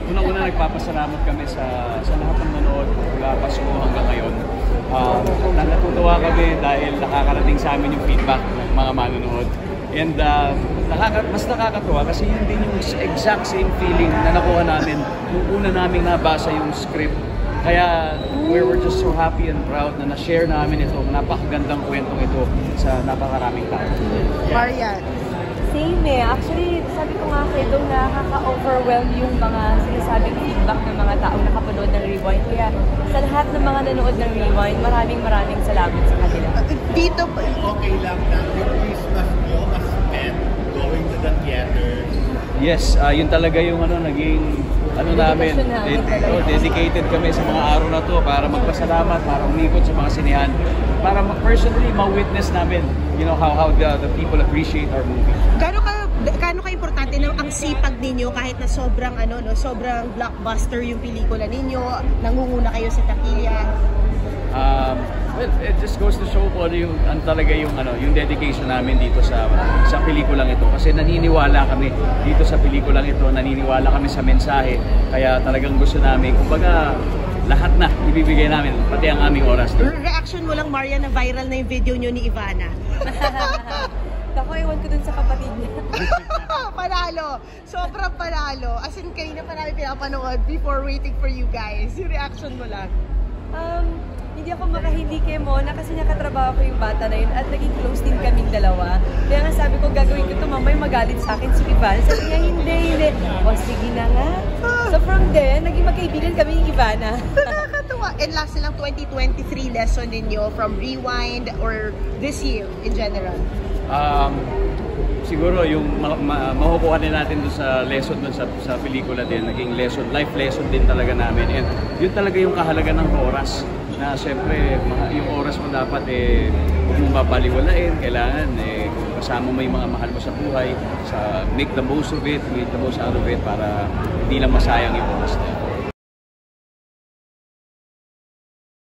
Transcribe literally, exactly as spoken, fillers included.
unang-una nagpapasalamat kami sa, sa lahat ng nanood mula Pasko hanggang ngayon. Uh, natutuwa kami dahil nakakarating sa amin yung feedback ng mga manonood. And uh, nakaka mas nakakatuwa kasi yun din yung exact same feeling na nakuha namin nung una namin nabasa yung script. Kaya we were just so happy and proud na na-share namin ito, napakagandang kwentong ito sa napakaraming tao. Marian. Same eh. Actually, sabi ko nga kay Dong, nakaka-overwhelm yung mga sinasabing feedback ng mga taong nakapanood ng Rewind. Kaya sa lahat ng mga nanood ng Rewind, maraming maraming salamat sa kanila. Dito, okay lang na yung Christmas mo mas spent going to the theater. Yes, uh, yun talaga yung ano, naging ano namin, namin ded oh, dedicated kami sa mga araw na to para magpasalamat, para umikot sa mga sinihan, para personally ma-witness namin, you know, how how the, the people appreciate our movie. Gaano ka gaano ka importante na ang sipag ninyo kahit na sobrang ano no, sobrang blockbuster yung pelikula ninyo, nangunguna kayo sa takilya. Um, well, it just goes to show po ano yung ano talaga yung ano, yung dedication namin dito sa sa pelikulang ito kasi naniniwala kami dito sa pelikulang ito, naniniwala kami sa mensahe. Kaya talagang gusto namin kumbaga lahat na ibibigay namin, pati ang aming oras. Reaction mo lang, Marian, na viral na yung video nyo ni Ivana. Ako, ewan ko dun sa kapatid niya. Panalo! Sobrang panalo. As in, kayo na parami pinapanood before waiting for you guys. Yung reaction mo lang. Um, hindi ako makahindi kay Mona kasi nakatrabaho ko yung bata na yun at naging close din kaming dalawa. Kaya nga sabi ko, gagawin ko ito, mamay magalit sa akin si Ivana. Sabi niya, hindi, hindi. O, sige na nga. So from there, naging magkaibigan kami yung Ivana. Nakakatuwa. And last na lang, twenty twenty-three lesson ninyo from Rewind or this year in general? Um, siguro yung ma ma makukuha din natin doon sa lesson doon sa, sa pelikula din, naging lesson, life lesson din talaga namin. And yun talaga yung kahalaga ng oras. Na siyempre, yung oras mo dapat eh, huwag mong babaliwalain, kailangan eh, kasama mo yung mga mahal mo sa buhay, sa make the most of it, make the most out of it para hindi lang masayang yung oras na.